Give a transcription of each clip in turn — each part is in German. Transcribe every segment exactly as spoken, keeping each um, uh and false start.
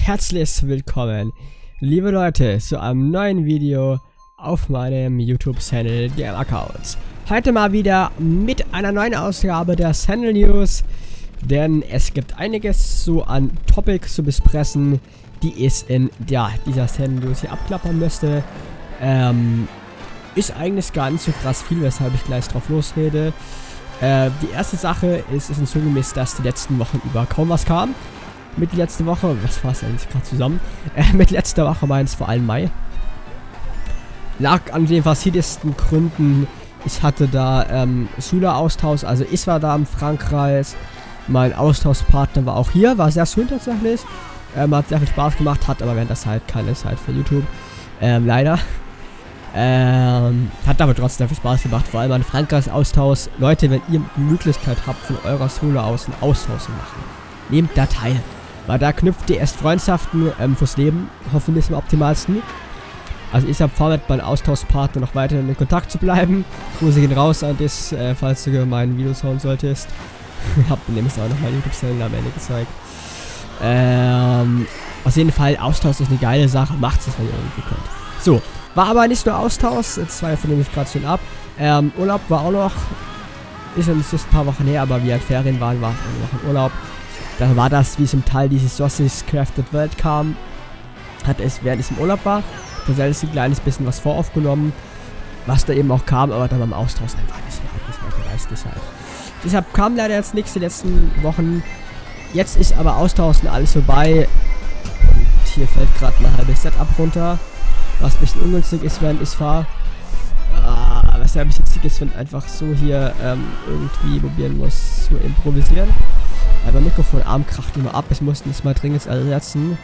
herzlich willkommen, liebe Leute, zu einem neuen Video auf meinem YouTube-Channel Game Accounts. Heute mal wieder mit einer neuen Ausgabe der Channel News, denn es gibt einiges so an Topics zu besprechen, die ich in ja, dieser Channel News hier abklappern müsste. Ähm, ist eigentlich gar nicht so krass viel, weshalb ich gleich drauf losrede. Äh, die erste Sache ist, ist hinzugemisst, dass die letzten Wochen über kaum was kam. Mit letzter Woche, was war es eigentlich gerade zusammen? Äh, mit letzter Woche war es vor allem Mai. Lag an den verschiedensten Gründen. Ich hatte da ähm, Schüleraustausch, also ich war da in Frankreich. Mein Austauschpartner war auch hier, war sehr schön tatsächlich. Ähm, hat sehr viel Spaß gemacht, hat aber während der Zeit keine Zeit für YouTube. Ähm, leider. Ähm, hat aber trotzdem viel Spaß gemacht, vor allem an Frankreich-Austausch. Leute, wenn ihr die Möglichkeit habt, von eurer Schule aus einen Austausch zu machen, nehmt da teil. Weil da knüpft ihr erst Freundschaften ähm, fürs Leben, hoffentlich am optimalsten. Also ich habe vor, mit meinem Austauschpartner noch weiterhin in Kontakt zu bleiben. Grüße gehen raus an dich, äh, falls du meinen Videos schauen solltest. Hab nämlich auch noch mein YouTube-Channel am Ende gezeigt. Ähm, auf jeden Fall, Austausch ist eine geile Sache, macht es, wenn ihr irgendwie könnt. So, war aber nicht nur Austausch, jetzt war ja von nämlich gerade schon ab. Ähm, Urlaub war auch noch, ist ja nicht ein paar Wochen her, aber wie halt Ferien waren, war auch noch im Urlaub. Da war das, wie es im Teil dieses Sausage Crafted World kam, hat es, während es im Urlaub war, tatsächlich ein kleines bisschen was voraufgenommen, was da eben auch kam, aber dann beim Austausch einfach nicht mehr, nicht mehr gereist deshalb. Deshalb kam leider jetzt nichts die letzten Wochen. Jetzt ist aber Austauschen alles vorbei. Und hier fällt gerade mein halbes Setup runter, was ein bisschen ungünstig ist, während ich fahre. Ah, was ja ein bisschen witzig ist, wenn einfach so hier ähm, irgendwie probieren muss zu improvisieren. Aber Mikrofonarm kracht immer ab, ich musste es mal dringend ersetzen.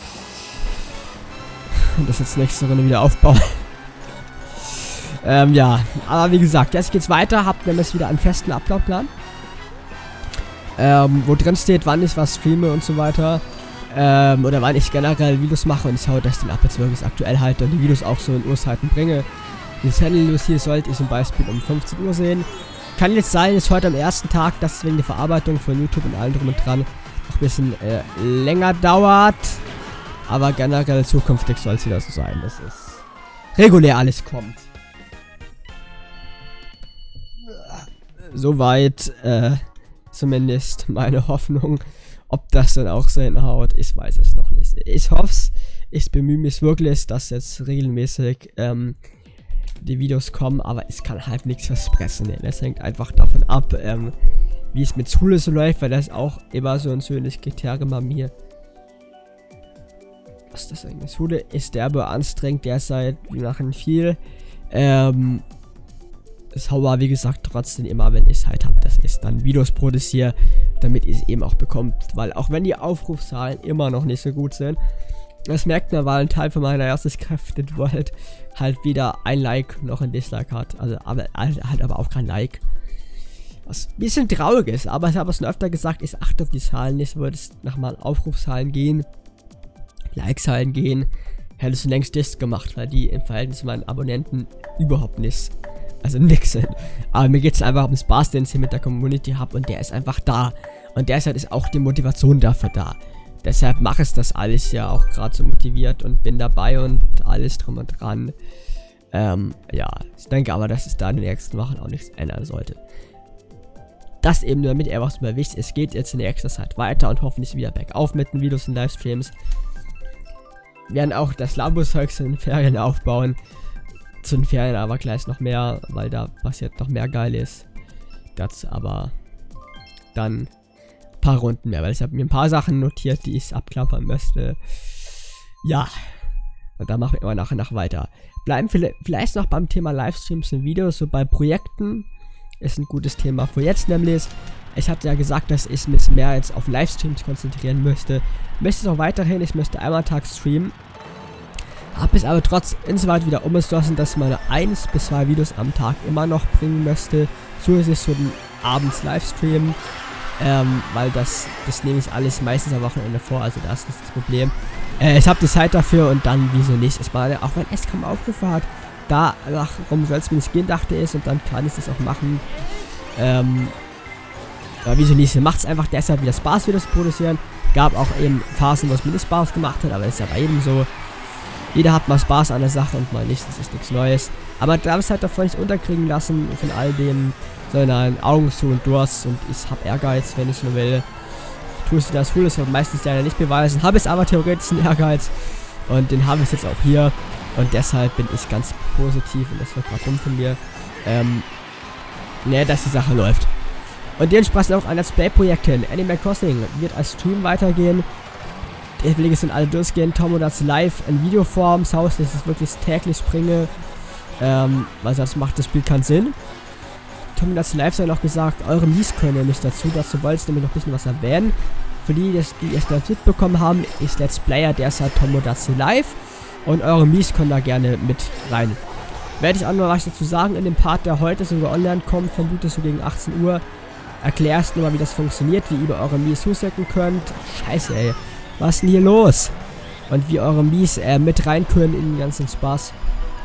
Und das jetzt nächste Runde wieder aufbauen. ähm, ja, aber wie gesagt, jetzt geht's weiter, habt nämlich wieder einen festen Ablaufplan. Ähm, wo drin steht, wann ich was streame und so weiter. Ähm, oder wann ich generell Videos mache und ich schaue, dass ich den ab jetzt wirklich aktuell halte und die Videos auch so in Uhrzeiten bringe. Die Channel News hier sollte ich zum Beispiel um fünfzehn Uhr sehen. Kann jetzt sein, ist heute am ersten Tag, dass es wegen der Verarbeitung von YouTube und allem drum und dran noch ein bisschen äh, länger dauert. Aber generell zukünftig soll es wieder so sein, dass es regulär alles kommt. Soweit äh, zumindest meine Hoffnung. Ob das dann auch so hinhaut, ich weiß es noch nicht. Ich hoffe es, ich bemühe mich wirklich, dass jetzt regelmäßig ähm, die Videos kommen, aber ich kann halt nichts versprechen. Das hängt einfach davon ab, ähm, wie es mit Schule so läuft, weil das auch immer so ein schönes Kriterium bei mir. Was ist das eigentlich? Schule ist derbe anstrengend derzeit, wir machen viel. Ähm, ich hau aber wie gesagt trotzdem immer, wenn ich Zeit habe, dass ich dann Videos produziere, damit ihr es eben auch bekommt, weil auch wenn die Aufrufzahlen immer noch nicht so gut sind, das merkt man, weil ein Teil von meiner ersten Crafted World halt wieder ein Like noch ein Dislike hat. Also aber, halt aber auch kein Like. Was ein bisschen traurig ist, aber ich habe es schon öfter gesagt, ich achte auf die Zahlen nicht, würde es nach mal Aufrufzahlen gehen, Like-Zahlen gehen, hätte es längst das gemacht, weil die im Verhältnis zu meinen Abonnenten überhaupt nicht, also nix sind. Aber mir geht es einfach um den Spaß, den ich hier mit der Community habe und der ist einfach da. Und deshalb ist auch die Motivation dafür da. Deshalb mache ich das alles ja auch gerade so motiviert und bin dabei und alles drum und dran. Ähm, ja, ich denke aber, dass es da in den nächsten Wochen auch nichts ändern sollte. Das eben nur, damit ihr was mal wisst, es geht jetzt in der nächsten Zeit weiter und hoffentlich wieder bergauf mit den Videos und Livestreams. Wir werden auch das Labo-Zeugs in den Ferien aufbauen. Zu den Ferien aber gleich noch mehr, weil da passiert noch mehr Geiles. Das aber dann paar Runden mehr, weil ich habe mir ein paar Sachen notiert, die ich abklappern möchte. Ja. Und dann machen wir immer nach und nach weiter. Bleiben vielleicht noch beim Thema Livestreams und Videos, so bei Projekten. Ist ein gutes Thema für jetzt nämlich. Ich hatte ja gesagt, dass ich mich mehr jetzt auf Livestreams konzentrieren möchte. Möchte es auch weiterhin, ich möchte einmal am Tag streamen. Habe es aber trotz insoweit wieder umgeschlossen, dass ich meine eins bis zwei Videos am Tag immer noch bringen möchte. Zusätzlich zu den abends Livestreamen. Ähm, weil das, das nehme ich alles meistens am Wochenende vor, also das ist nicht das Problem. Äh, ich habe die Zeit dafür und dann, wieso nicht? Ich meine, auch wenn es kaum Aufrufe hat, da, warum soll es mir nicht gehen, dachte ich, und dann kann ich das auch machen. Ähm, aber wieso nicht? Macht es einfach deshalb wieder Spaß, Videos zu produzieren. Gab auch eben Phasen, wo es mir nicht Spaß gemacht hat, aber das ist ja bei jedem so. Jeder hat mal Spaß an der Sache und mal nicht, das ist nichts Neues. Aber du darfst halt davon nicht unterkriegen lassen von all dem, sondern Augen zu und Durst und ich hab Ehrgeiz, wenn ich nur will. Tust du das cool, das wird meistens leider nicht beweisen. Habe es aber theoretisch einen Ehrgeiz und den habe ich jetzt auch hier und deshalb bin ich ganz positiv und das wird gerade dumm von mir, ähm, ne, dass die Sache läuft. Und dementsprechend auch ein Let's Play Projekt hin. Animal Crossing wird als Stream weitergehen. Die Wege sind alle durchgehen. Tomodachi Live in Videoform. Das Haus, dass ich wirklich täglich springe. Ähm, weil sonst macht das Spiel keinen Sinn. Tomodachi Live soll noch gesagt, eure Mies können nämlich dazu. Dazu wollte ich nämlich noch ein bisschen was erwähnen. Für die, die es das mitbekommen haben, ist Let's Player derzeit Tomodachi Live. Und eure Mies können da gerne mit rein. Werde ich auch noch was dazu sagen in dem Part, der heute sogar online kommt, vermute so gegen achtzehn Uhr. Erklärst nur mal, wie das funktioniert, wie ihr über eure Mies zusetzen könnt. Scheiße, ey. Was ist denn hier los? Und wie eure Mies äh, mit rein können in den ganzen Spaß.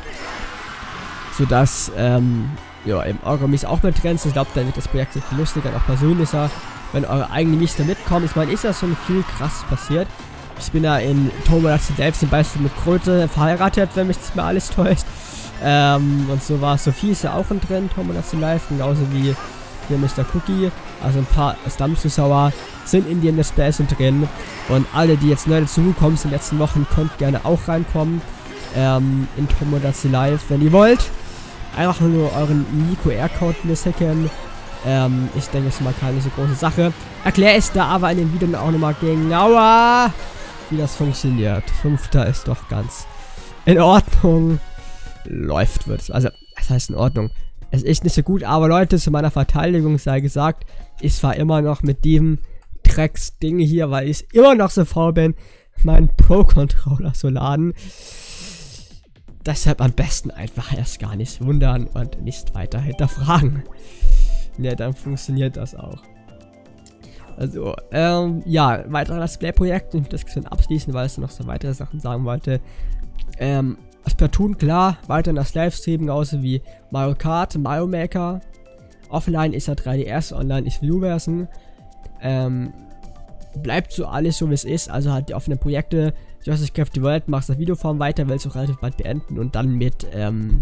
Sodass, ähm, ja, eben eure Mies auch mit drin sind. Ich glaube, dann wird das Projekt sehr viel lustiger und auch persönlicher, wenn eure eigenen Mies da mitkommen. Ich meine, ist ja schon viel krasses passiert. Ich bin ja in Tomodachi selbst zum Beispiel mit Kröte verheiratet, wenn mich das mal alles täuscht. Ähm, und so war Sophie ist ja auch in drin, Tomodachi Live, genauso wie hier Mister Cookie, also ein paar Stammzuschauer sind in den Let's Plays drin und alle, die jetzt neu dazugekommen sind in den letzten Wochen, könnt gerne auch reinkommen ähm, in Tomodachi Live, wenn ihr wollt. Einfach nur euren Q R-Code hacken. Ähm, ich denke, das ist mal keine so große Sache. Erkläre es da aber in den Videos auch nochmal genauer, wie das funktioniert. Fünfter ist doch ganz in Ordnung. Läuft wird es. Also, das heißt in Ordnung. Es ist nicht so gut, aber Leute, zu meiner Verteidigung sei gesagt, ich fahre immer noch mit dem Drecks-Ding hier, weil ich immer noch so faul bin, meinen Pro-Controller zu laden. Deshalb am besten einfach erst gar nicht wundern und nicht weiter hinterfragen. Ja, dann funktioniert das auch. Also, ähm, ja, weitere Let's Play-Projekte, ich will das bisschen abschließen, weil ich noch so weitere Sachen sagen wollte. Ähm, Splatoon, klar, weiterhin das Livestream, genauso wie Mario Kart, Mario Maker. Offline ist ja drei D S, online ist Viewversen. Ähm, bleibt so alles so wie es ist, also halt die offenen Projekte. Justice Craft the World macht das Videoform weiter, will es auch relativ bald beenden und dann mit, ähm,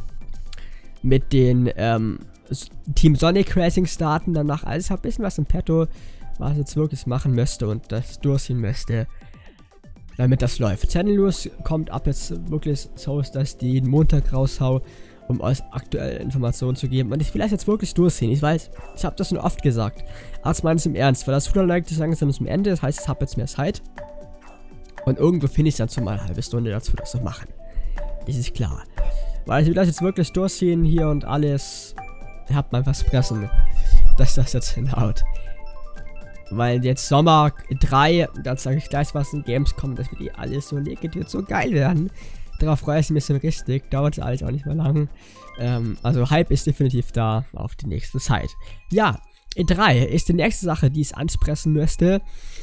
mit den, ähm, Team Sonic Racing starten, danach alles ein bisschen was im Petto, was ich jetzt wirklich machen möchte und das durchziehen möchte, damit das läuft. Channel News kommt ab jetzt wirklich so, dass die jeden Montag raushau, um euch aktuelle Informationen zu geben. Und ich will das jetzt wirklich durchziehen. Ich weiß, ich habe das schon oft gesagt. Aber ich meine es im Ernst, weil das hundert ist langsam zum Ende. Das heißt, ich habe jetzt mehr Zeit. Und irgendwo finde ich dann so mal eine halbe Stunde dazu, das zu machen. Das ist klar. Weil ich will das jetzt wirklich durchziehen hier und alles. Ihr habt mein Versprechen, dass das jetzt hinhaut. Weil jetzt Sommer drei, dann sage ich gleich was in Gamescom, dass wir die alles so legen, die wird so geil werden. Darauf freue ich mich so richtig, dauert alles auch nicht mehr lang. Ähm, also Hype ist definitiv da auf die nächste Zeit. Ja, E drei ist die nächste Sache, die ich ansprechen möchte.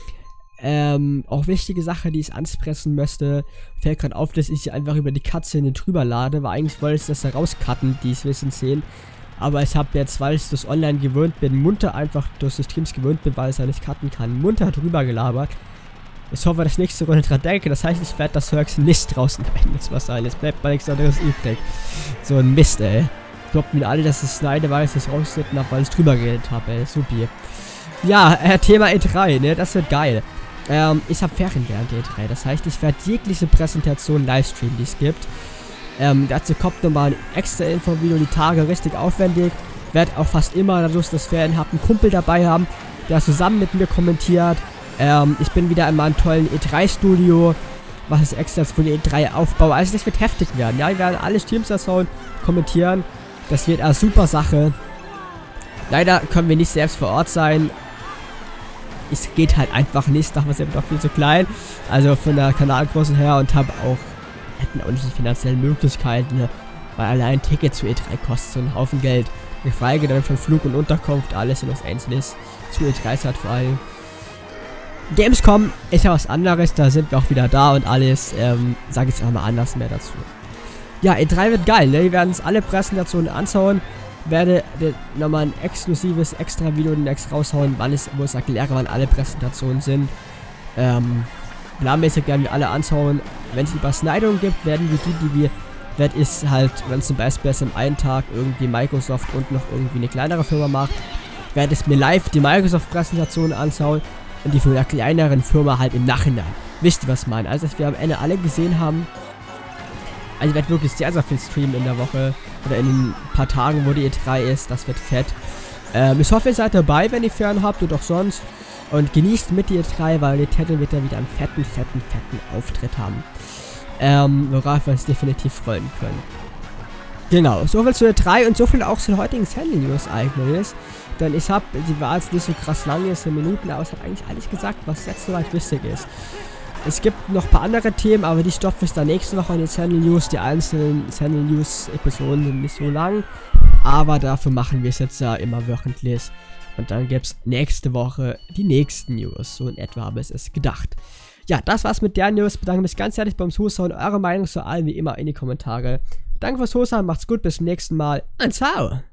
Ähm, auch wichtige Sache, die ich ansprechen möchte. Fällt gerade auf, dass ich einfach über die Cutscene drüber lade, weil eigentlich wollte ich das da rauscutten, die ich wissen sehen. Aber ich habe jetzt, weil ich das online gewöhnt bin, munter einfach durch die Streams gewöhnt bin, weil ich es ja nicht cutten kann, munter drüber gelabert. Ich hoffe, dass ich nächste Runde dran denke. Das heißt, ich werde das Höchst nicht draußen jetzt was sein. Jetzt bleibt mal nichts anderes übrig. So ein Mist, ey. Glaubt mir alle, dass ich schneide, weil ich das rausgeschnitten habe, weil ich drüber geredet habe, ey. Supi. Ja, äh, Thema E drei, ne? Das wird geil. Ähm, ich habe Ferien während E drei. Das heißt, ich werde jegliche Präsentation livestreamen, die es gibt. Ähm, dazu kommt nochmal ein extra Info-Video, die Tage richtig aufwendig. Werde auch fast immer, dadurch, dass Ferien habe, einen Kumpel dabei haben, der zusammen mit mir kommentiert. Ähm, ich bin wieder in meinem tollen E drei Studio, was ist extra für die E drei aufbaue. Also das wird heftig werden, ja, wir werden alle Streams erschauen, kommentieren. Das wird eine super Sache. Leider können wir nicht selbst vor Ort sein. Es geht halt einfach nicht, da sind wir doch viel zu klein. Also von der Kanalgröße her und habe auch, hätten auch nicht die finanziellen Möglichkeiten, weil allein Tickets zu E drei kostet so einen Haufen Geld. Wir freigen dann von Flug und Unterkunft, alles in Los Angeles, zu E drei hat vor allem. Gamescom ist ja was anderes, da sind wir auch wieder da und alles, ähm, sage ich jetzt auch mal anders mehr dazu. Ja, E drei wird geil, ne? Wir werden uns alle Präsentationen anschauen, werde nochmal ein exklusives Extra-Video demnächst raushauen, wann es, wo ich erkläre, wann alle Präsentationen sind. ähm, planmäßig werden wir alle anschauen. Wenn es Überschneidungen gibt, werden wir die, die wir, wird ist halt, wenn zum Beispiel es im einen Tag irgendwie Microsoft und noch irgendwie eine kleinere Firma macht, werde ich mir live die Microsoft-Präsentation anschauen und die von der kleineren Firma halt im Nachhinein. Wisst ihr, was ich meine? Also, dass wir am Ende alle gesehen haben. Also, ich werde wirklich sehr, sehr viel streamen in der Woche oder in ein paar Tagen, wo die E drei ist. Das wird fett. Ähm, ich hoffe, ihr seid dabei, wenn ihr Fern habt oder auch sonst. Und genießt mit die E drei, weil Nintendo wird da wieder einen fetten, fetten, fetten Auftritt haben. Ähm, worauf wir uns definitiv freuen können. Genau, so viel zu E drei und so viel auch zu den heutigen Channel News eigentlich. Denn ich habe, die war jetzt nicht so krass lang, jetzt in Minuten, aber ich habe eigentlich alles gesagt, was jetzt soweit wichtig ist. Es gibt noch ein paar andere Themen, aber die stopfe ich dann nächste Woche in die Channel News. Die einzelnen Channel News Episoden sind nicht so lang, aber dafür machen wir es jetzt ja immer wöchentlich. Und dann gibt es nächste Woche die nächsten News. So in etwa habe ich es gedacht. Ja, das war's mit der News. Bedanke mich ganz herzlich beim Zuschauen. Eure Meinung zu allen wie immer in die Kommentare. Danke fürs Zuschauen, macht's gut, bis zum nächsten Mal und ciao!